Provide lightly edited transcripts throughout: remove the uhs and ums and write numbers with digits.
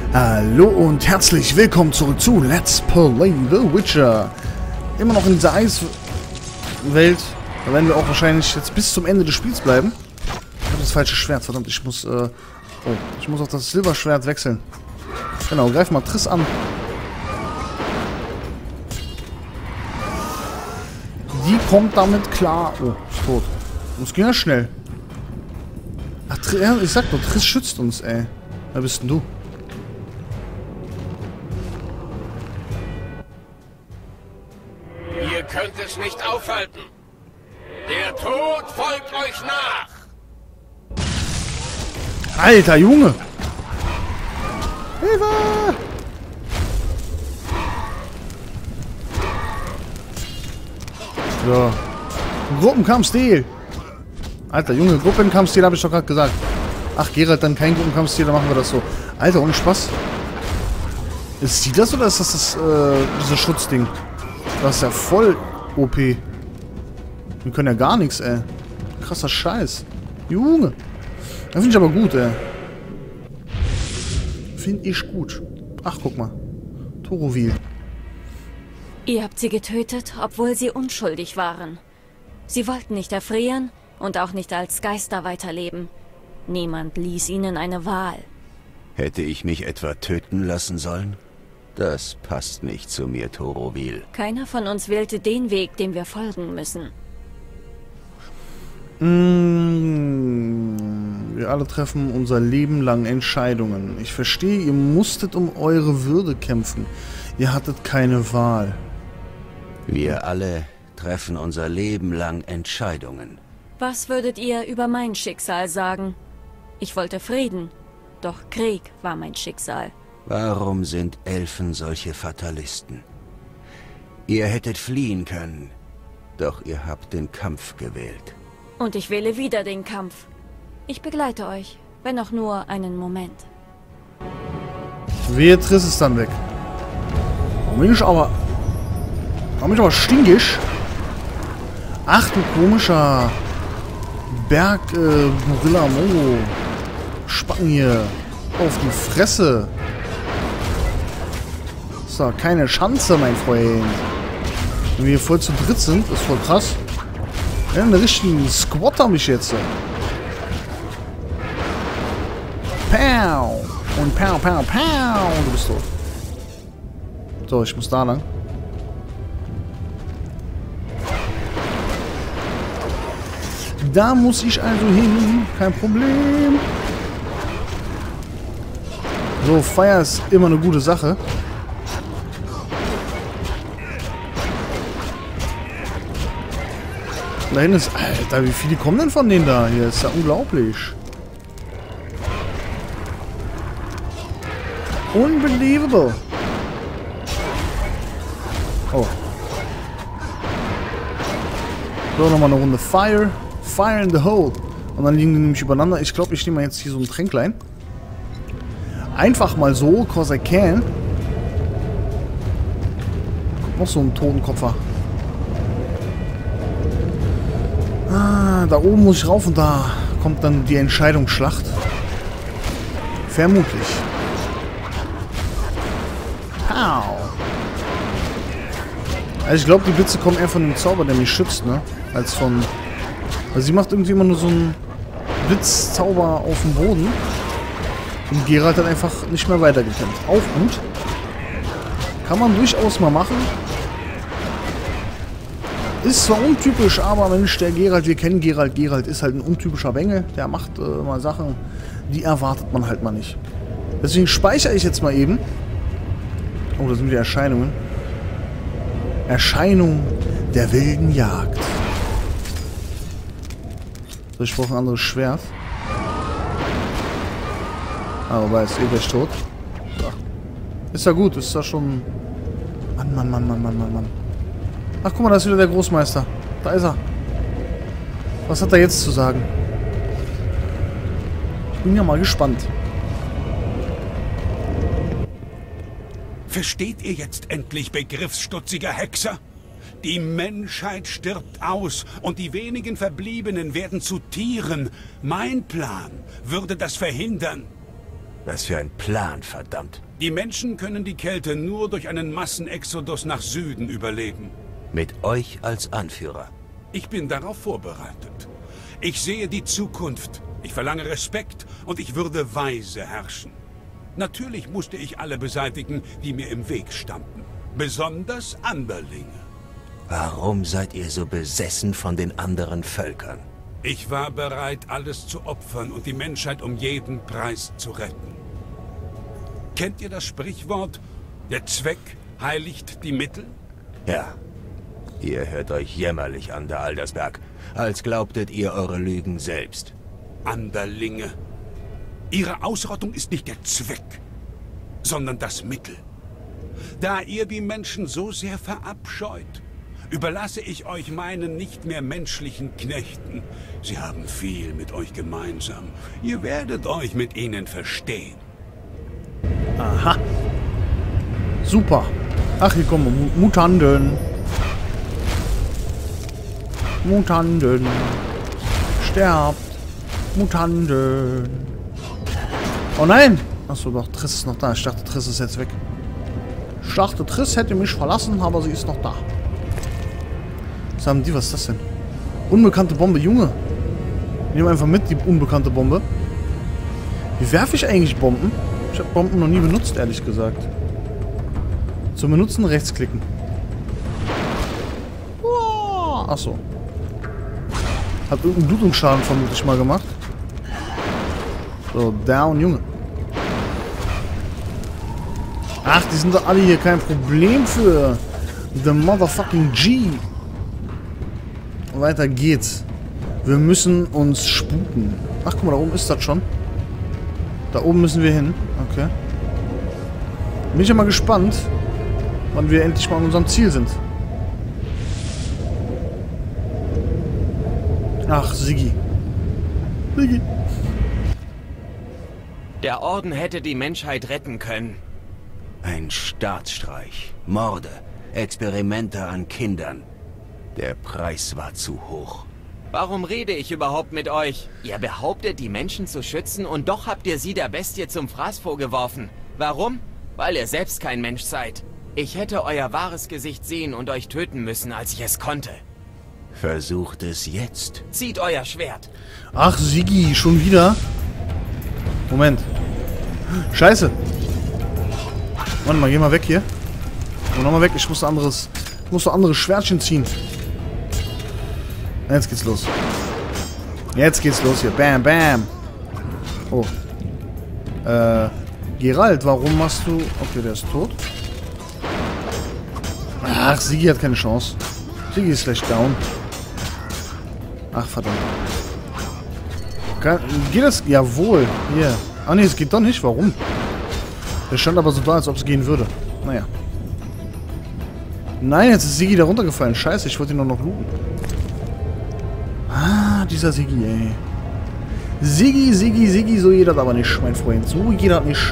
Hallo und herzlich willkommen zurück zu Let's Play The Witcher. Immer noch in dieser Eiswelt. Da werden wir auch wahrscheinlich jetzt bis zum Ende des Spiels bleiben. Ich habe das falsche Schwert, verdammt, ich muss auf das Silberschwert wechseln. Genau, greif mal Triss an. Die kommt damit klar. Oh, ist tot. Das ging ja schnell. Ach, ich sag doch, Triss schützt uns, ey. Wer bist denn du? Ihr könnt es nicht aufhalten. Der Tod folgt euch nach. Alter Junge! Hilfe! So. Gruppenkampfstil! Alter Junge, Gruppenkampfstil habe ich doch gerade gesagt. Ach, Geralt, dann kein Gruppenkampfstil, dann machen wir das so. Alter, ohne Spaß. Ist sie das oder ist das dieses Schutzding? Das ist ja voll OP. Wir können ja gar nichts, ey. Krasser Scheiß. Junge. Das finde ich aber gut, ey. Finde ich gut. Ach, guck mal. Torovil. Ihr habt sie getötet, obwohl sie unschuldig waren. Sie wollten nicht erfrieren und auch nicht als Geister weiterleben. Niemand ließ ihnen eine Wahl. Hätte ich mich etwa töten lassen sollen? Das passt nicht zu mir, Torovil. Keiner von uns wählte den Weg, dem wir folgen müssen. Wir alle treffen unser Leben lang Entscheidungen. Ich verstehe, ihr musstet um eure Würde kämpfen. Ihr hattet keine Wahl. Wir alle treffen unser Leben lang Entscheidungen. Was würdet ihr über mein Schicksal sagen? Ich wollte Frieden, doch Krieg war mein Schicksal. Warum sind Elfen solche Fatalisten? Ihr hättet fliehen können, doch ihr habt den Kampf gewählt. Und ich wähle wieder den Kampf. Ich begleite euch, wenn auch nur einen Moment. Wehe, Triss ist dann weg. Warum bin ich aber stinkig? Ach du komischer Gorilla Mongo. Spacken hier. Auf die Fresse. Ist doch keine Chance, mein Freund. Wenn wir hier voll zu dritt sind, ist voll krass. Ja, einen richtigen Squat habe ich jetzt. Pow! Und pow, pow, pow! Du bist tot. So, ich muss da lang. Da muss ich also hin. Kein Problem. So, Feuer ist immer eine gute Sache. Da hinten ist... Alter, wie viele kommen denn von denen da? Hier ist ja unglaublich. Unbelievable. Oh. So, nochmal eine Runde Fire. Fire in the hole. Und dann liegen die nämlich übereinander. Ich glaube, ich nehme mal jetzt hier so ein Tränklein. Einfach mal so, cause I can. Guck, noch so ein Totenkopfer. Ah, da oben muss ich rauf und da kommt dann die Entscheidungsschlacht. Vermutlich. Pow. Also ich glaube, die Blitze kommen eher von dem Zauber, der mich schützt, ne? Als von... Also sie macht irgendwie immer nur so einen Blitzzauber auf dem Boden. Und Geralt hat einfach nicht mehr weitergekämpft. Auch gut. Kann man durchaus mal machen. Ist zwar untypisch, aber Mensch, der Geralt, wir kennen Geralt. Geralt ist halt ein untypischer Bengel. Der macht mal Sachen, die erwartet man halt mal nicht. Deswegen speichere ich jetzt mal eben. Oh, da sind die Erscheinungen. Erscheinung der wilden Jagd. So, ich brauche ein anderes Schwert. Aber ist eh gleich tot. So. Ist ja gut, ist ja schon... Mann. Ach, guck mal, da ist wieder der Großmeister. Da ist er. Was hat er jetzt zu sagen? Ich bin ja mal gespannt. Versteht ihr jetzt endlich, begriffsstutziger Hexer? Die Menschheit stirbt aus und die wenigen Verbliebenen werden zu Tieren. Mein Plan würde das verhindern. Was für ein Plan, verdammt. Die Menschen können die Kälte nur durch einen Massenexodus nach Süden überleben. Mit euch als Anführer. Ich bin darauf vorbereitet. Ich sehe die Zukunft. Ich verlange Respekt und ich würde weise herrschen. Natürlich musste ich alle beseitigen, die mir im Weg standen. Besonders Anderlinge. Warum seid ihr so besessen von den anderen Völkern? Ich war bereit, alles zu opfern und die Menschheit um jeden Preis zu retten. Kennt ihr das Sprichwort, der Zweck heiligt die Mittel? Ja. Ihr hört euch jämmerlich an, der Aldersberg. Als glaubtet ihr eure Lügen selbst. Anderlinge. Ihre Ausrottung ist nicht der Zweck, sondern das Mittel. Da ihr die Menschen so sehr verabscheut, überlasse ich euch meinen nicht mehr menschlichen Knechten. Sie haben viel mit euch gemeinsam. Ihr werdet euch mit ihnen verstehen. Aha. Super. Ach, hier kommen Mutanten. Mutanten. Sterbt. Mutanten. Oh nein! Achso, doch, Triss ist noch da. Ich dachte, Triss ist jetzt weg. Ich dachte, Triss hätte mich verlassen, aber sie ist noch da. Was haben die? Was ist das denn? Unbekannte Bombe, Junge. Ich nehme einfach mit, die unbekannte Bombe. Wie werfe ich eigentlich Bomben? Ich habe Bomben noch nie benutzt, ehrlich gesagt. Zum Benutzen rechtsklicken. Achso. Hat irgendeinen Blutungsschaden vermutlich mal gemacht. So, down, Junge. Ach, die sind doch alle hier kein Problem für the motherfucking G. Weiter geht's. Wir müssen uns sputen. Ach, guck mal, da oben ist das schon. Da oben müssen wir hin. Okay. Bin ich ja mal gespannt, wann wir endlich mal an unserem Ziel sind. Ach, Siggi. Siggi. Der Orden hätte die Menschheit retten können. Ein Staatsstreich, Morde, Experimente an Kindern. Der Preis war zu hoch. Warum rede ich überhaupt mit euch? Ihr behauptet, die Menschen zu schützen und doch habt ihr sie der Bestie zum Fraß vorgeworfen. Warum? Weil ihr selbst kein Mensch seid. Ich hätte euer wahres Gesicht sehen und euch töten müssen, als ich es konnte. Versucht es jetzt. Zieht euer Schwert. Ach, Siggi, schon wieder? Moment. Scheiße. Warte mal, geh mal weg hier. Und nochmal weg, ich muss ein anderes Schwertchen ziehen. Jetzt geht's los. Jetzt geht's los hier. Bam, bam. Oh. Geralt, warum machst du... Okay, der ist tot. Ach, Siggi hat keine Chance. Siggi ist gleich down. Ach, verdammt. Geht das? Jawohl. Hier. Ah, nee, es geht doch nicht. Warum? Der stand aber so da, als ob es gehen würde. Naja. Nein, jetzt ist Siggi da runtergefallen. Scheiße, ich wollte ihn noch looten. Ah, dieser Siggi, ey. Siggi, Siggi, Siggi, so geht das aber nicht, mein Freund. So geht das nicht.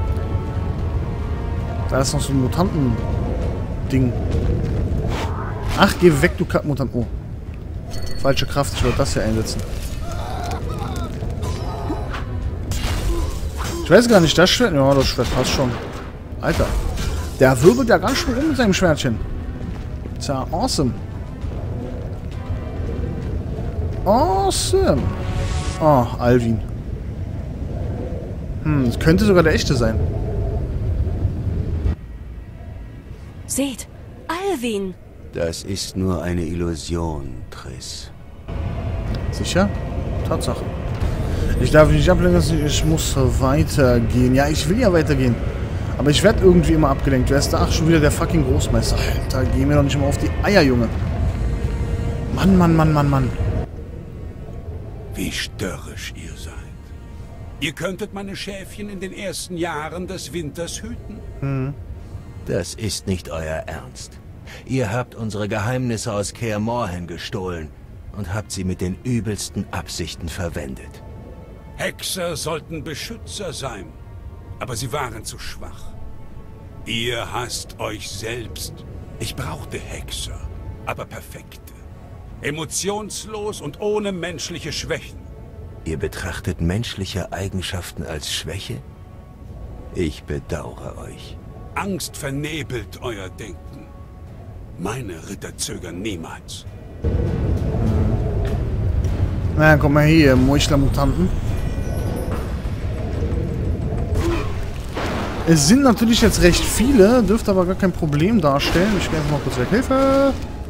Da ist noch so ein Mutanten-Ding. Ach, geh weg, du Kackmutant. Oh. Falsche Kraft, ich wollte das hier einsetzen. Ich weiß gar nicht, das Schwert... Ja, das Schwert passt schon. Alter. Der wirbelt ja ganz schön rum mit seinem Schwertchen. Ist ja awesome. Awesome. Oh, Alvin. Das könnte sogar der echte sein. Seht, Alvin. Das ist nur eine Illusion, Triss. Sicher? Tatsache. Ich darf mich nicht ablenken lassen, ich muss weitergehen. Ja, ich will ja weitergehen. Aber ich werde irgendwie immer abgelenkt. Wer ist da? Ach, schon wieder der fucking Großmeister. Alter, geh mir doch nicht immer auf die Eier, Junge. Mann, Mann, Mann, Mann, Mann. Wie störrisch ihr seid. Ihr könntet meine Schäfchen in den ersten Jahren des Winters hüten. Das ist nicht euer Ernst. Ihr habt unsere Geheimnisse aus Kaer Morhen gestohlen und habt sie mit den übelsten Absichten verwendet. Hexer sollten Beschützer sein, aber sie waren zu schwach. Ihr hasst euch selbst. Ich brauchte Hexer, aber perfekte. Emotionslos und ohne menschliche Schwächen. Ihr betrachtet menschliche Eigenschaften als Schwäche? Ich bedauere euch. Angst vernebelt euer Denken. Meine Ritter zögern niemals. Na, komm mal hier, Meuchler-Mutanten. Es sind natürlich jetzt recht viele, dürfte aber gar kein Problem darstellen. Ich gehe einfach mal kurz weg. Hilfe!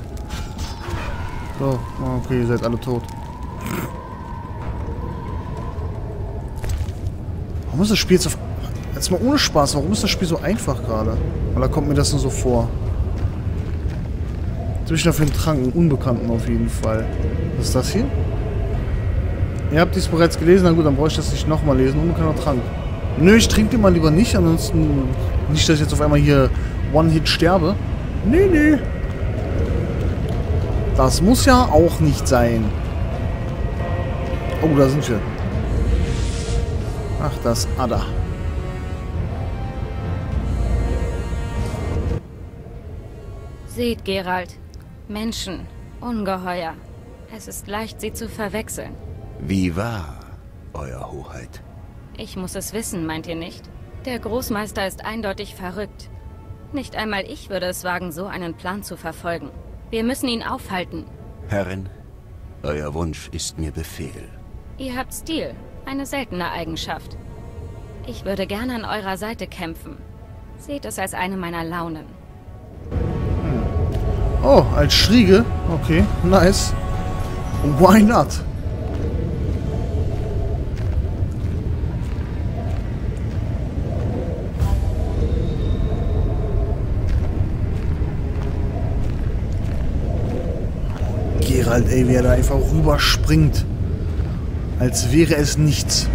So, okay, ihr seid alle tot. Warum ist das Spiel jetzt auf... Jetzt mal ohne Spaß, warum ist das Spiel so einfach gerade? Oder kommt mir das nur so vor? Jetzt bin ich noch für den Trank, einen Unbekannten auf jeden Fall. Was ist das hier? Ihr habt dies bereits gelesen, na gut, dann brauche ich das nicht nochmal lesen. Unbekannter Trank. Nö, ich trinke den mal lieber nicht, ansonsten nicht, dass ich jetzt auf einmal hier One-Hit sterbe. Nee, nee. Das muss ja auch nicht sein. Oh, da sind wir. Ach, das Adder. Seht, Geralt. Menschen. Ungeheuer. Es ist leicht, sie zu verwechseln. Wie war, Euer Hoheit? Ich muss es wissen, meint ihr nicht? Der Großmeister ist eindeutig verrückt. Nicht einmal ich würde es wagen, so einen Plan zu verfolgen. Wir müssen ihn aufhalten. Herrin, euer Wunsch ist mir Befehl. Ihr habt Stil. Eine seltene Eigenschaft. Ich würde gerne an eurer Seite kämpfen. Seht es als eine meiner Launen. Oh, als Schriege? Okay, nice. Why not? Geralt, ey, wie er da einfach rüberspringt. Als wäre es nichts.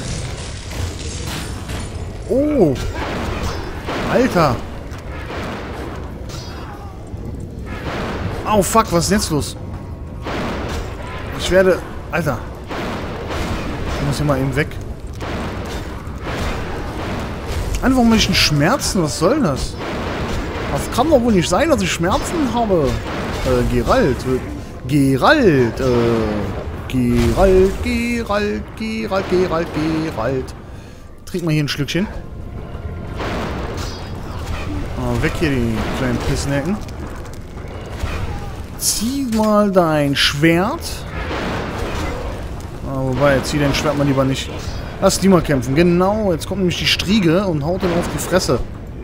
Oh! Alter! Oh, fuck, was ist denn jetzt los? Ich werde... Alter. Ich muss hier mal eben weg. Einfach mal Schmerzen, was soll das? Das kann doch wohl nicht sein, dass ich Schmerzen habe. Geralt. Geralt. Geralt. Trink mal hier ein Schlückchen. Oh, weg hier, die kleinen Pissnecken. Zieh mal dein Schwert. Ah, wobei, zieh dein Schwert mal lieber nicht. Lass die mal kämpfen. Genau, jetzt kommt nämlich die Striege und haut den auf die Fresse.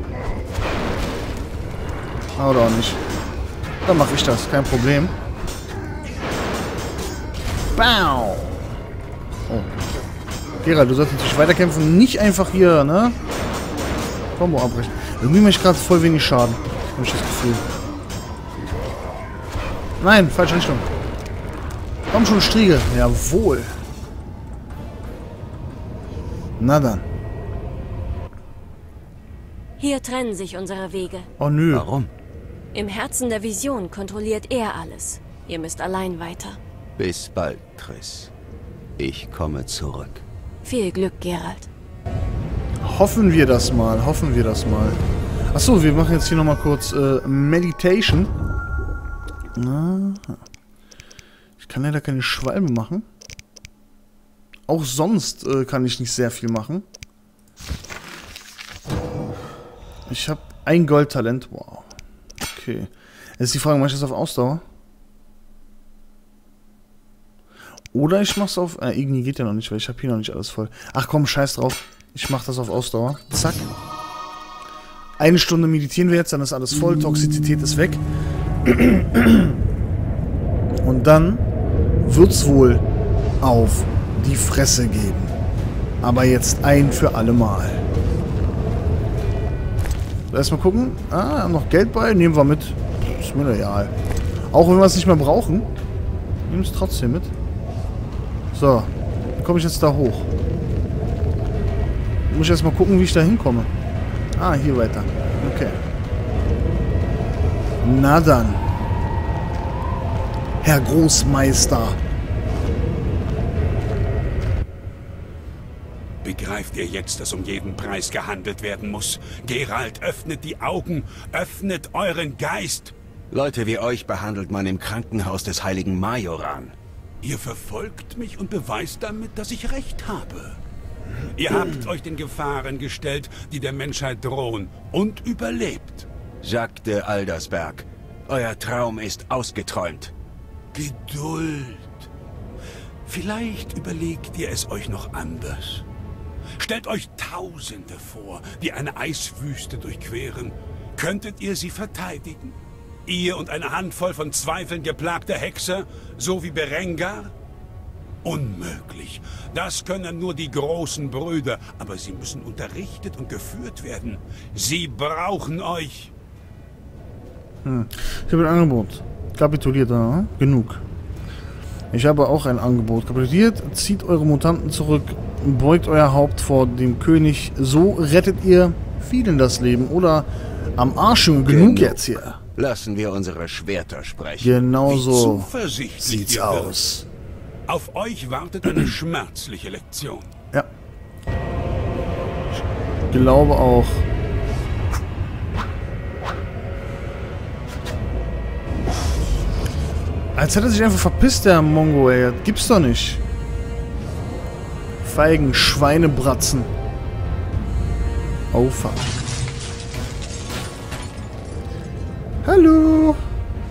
Oder auch nicht. Dann mache ich das, kein Problem. Bau! Oh. Geralt, du sollst natürlich weiterkämpfen. Nicht einfach hier, ne? Combo abbrechen. Irgendwie mache ich gerade voll wenig Schaden. Habe ich das Gefühl. Nein, falsche Richtung. Komm schon, Striege. Jawohl. Na dann. Hier trennen sich unsere Wege. Oh nö. Warum? Im Herzen der Vision kontrolliert er alles. Ihr müsst allein weiter. Bis bald, Triss. Ich komme zurück. Viel Glück, Geralt. Hoffen wir das mal, hoffen wir das mal. Achso, wir machen jetzt hier nochmal kurz Meditation. Ich kann leider keine Schwalbe machen. Auch sonst kann ich nicht sehr viel machen. Ich habe ein Goldtalent. Wow. Okay. Jetzt ist die Frage, mache ich das auf Ausdauer? Oder ich mache es auf... Igni geht ja noch nicht, weil ich habe hier noch nicht alles voll. Ach komm, scheiß drauf. Ich mache das auf Ausdauer. Zack. 1 Stunde meditieren wir jetzt, dann ist alles voll. Toxizität ist weg. Und dann wird's wohl auf die Fresse geben. Aber jetzt ein für alle Mal. Erstmal gucken. Ah, noch Geld bei. Nehmen wir mit. Ist mir egal. Auch wenn wir es nicht mehr brauchen. Nehmen es trotzdem mit. So. Wie komme ich jetzt da hoch? Muss ich erstmal gucken, wie ich da hinkomme. Ah, hier weiter. Okay. Na dann. Herr Großmeister. Begreift ihr jetzt, dass um jeden Preis gehandelt werden muss? Geralt, öffnet die Augen, öffnet euren Geist. Leute wie euch behandelt man im Krankenhaus des heiligen Majoran. Ihr verfolgt mich und beweist damit, dass ich recht habe. Ihr habt euch den Gefahren gestellt, die der Menschheit drohen, und überlebt. Jacques de Aldersberg, euer Traum ist ausgeträumt. Geduld. Vielleicht überlegt ihr es euch noch anders. Stellt euch Tausende vor, die eine Eiswüste durchqueren. Könntet ihr sie verteidigen? Ihr und eine Handvoll von Zweifeln geplagter Hexer, so wie Berengar? Unmöglich. Das können nur die großen Brüder, aber sie müssen unterrichtet und geführt werden. Sie brauchen euch. Ich habe ein Angebot. Kapituliert, genug. Ich habe auch ein Angebot. Kapituliert, zieht eure Mutanten zurück, beugt euer Haupt vor dem König. So rettet ihr vielen das Leben. Oder am Arsch, genug jetzt hier. Lassen wir unsere Schwerter sprechen. Genau Wie so zuversichtlich sieht's ihr wirkt. aus. Auf euch wartet eine schmerzliche Lektion. Ja. Ich glaube auch. Als hätte er sich einfach verpisst, der Mongo, ey. Das gibt's doch nicht. Feigen Schweinebratzen. Oh, fuck. Hallo.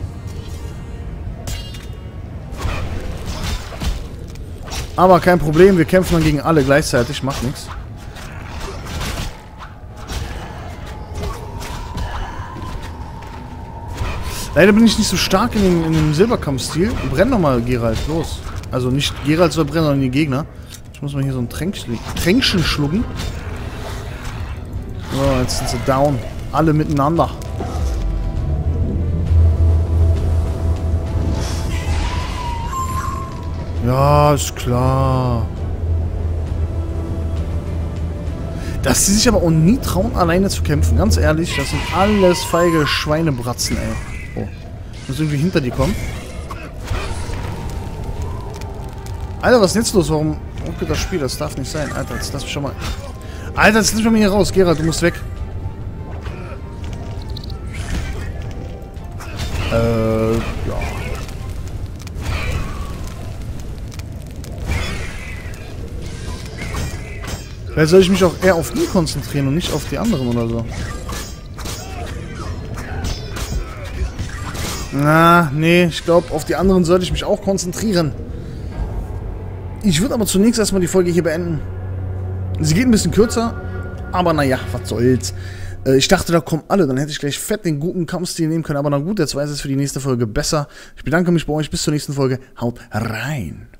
Aber kein Problem, wir kämpfen dann gegen alle gleichzeitig. Macht nichts. Leider bin ich nicht so stark in dem Silberkampfstil. Brenn doch mal, Geralt, los. Also nicht Geralt soll brennen, sondern die Gegner. Ich muss mal hier so ein Tränkchen schlucken. So, jetzt sind sie down. Alle miteinander. Ja, ist klar. Dass sie sich aber auch nie trauen, alleine zu kämpfen. Ganz ehrlich, das sind alles feige Schweinebratzen, ey. Oh. Ich muss irgendwie hinter die kommen. Alter, was ist jetzt los? Warum geht das Spiel? Das darf nicht sein. Alter, jetzt lass mich schon mal... Alter, jetzt lass mich mal hier raus. Geralt, du musst weg. Ja. Vielleicht soll ich mich auch eher auf ihn konzentrieren und nicht auf die anderen oder so. Na, nee, ich glaube, auf die anderen sollte ich mich auch konzentrieren. Ich würde aber zunächst erstmal die Folge hier beenden. Sie geht ein bisschen kürzer, aber naja, was soll's. Ich dachte, da kommen alle, dann hätte ich gleich fett den guten Kampfstil nehmen können, aber na gut, jetzt weiß ich es für die nächste Folge besser. Ich bedanke mich bei euch, bis zur nächsten Folge. Haut rein!